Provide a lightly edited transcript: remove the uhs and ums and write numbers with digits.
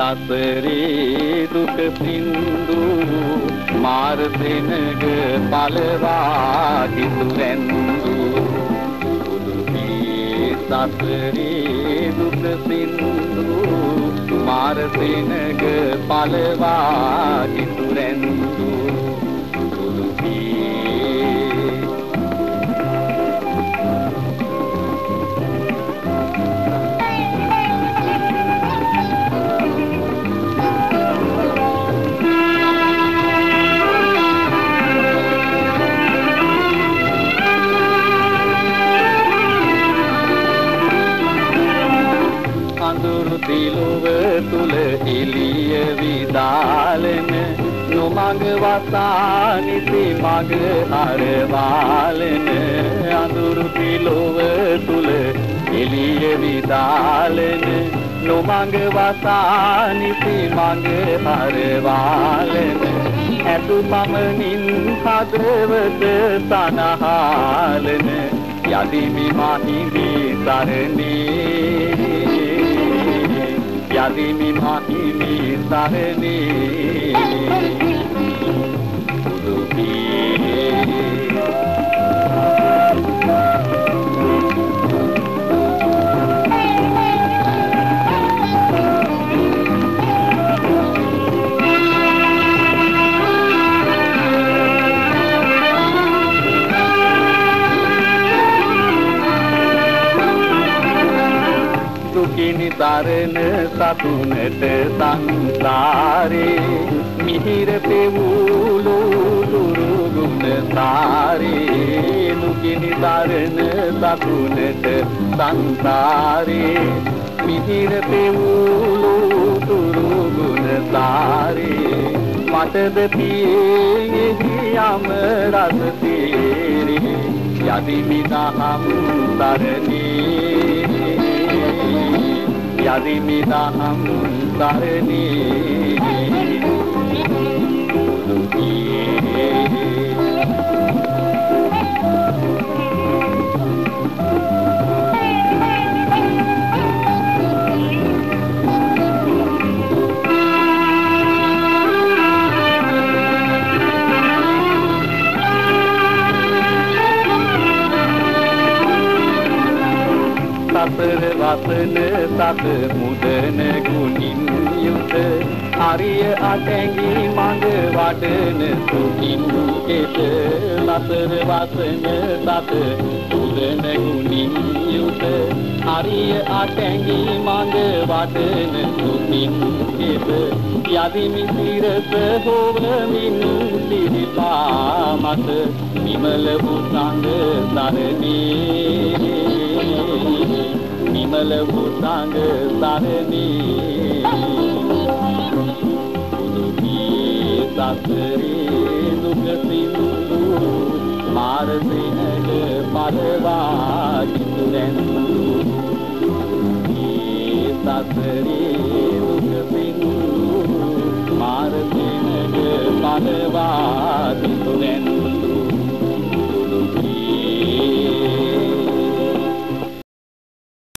සසරේ දුක සින්දු මාර සෙනග පළවා කිතුරැන්දු උදුපී සසරේ දුක සින්දු මාර සෙනග පළවා කිතුරැන්දු දිලුව තුල එළිය විදාලන නොමඟ වසානිසි මඟ හරවාලන අඳුරු දිලුව තුල එළිය විදාලන නොමඟ වසානිසි මඟ හරවාලන ඇතු පමණින් හදවත සනහාලන යදිමි මහිමි සරණේ යදිමි මහිමි සරණේ දුකිනි තරණ සතුනට සංසාරේ මිහිර පෙවූලු දුරුගුණ සාරේ දුකිනි තරණ සතුනට සංසාරේ මිහිර පෙවූලු දුරුගුණ සාරේ මටද පියේ යම රස තීරේ යදිමි දහම් තරණේ යදිමි දහම් සරණේ සතර වසන සත මුදන ගුණින් යුත හරිය අටැඟි මඟ වඩන සුඛින් කෙත සතර වසන සත මුදන ගුණින් යුත හරිය අටැඟි මඟ වඩන සුඛින් කෙත යදිමි සිරස හොවමින් සිරිපා මත විමල වූ සංග සරණේ නිමල පුසංග සරණේ උදුපී සසරේ දුක සින්දු මාර සෙනග පළවා කිතුරැන්දු උදුපී සසරේ දුක සින්දු මාර සෙනග පළවා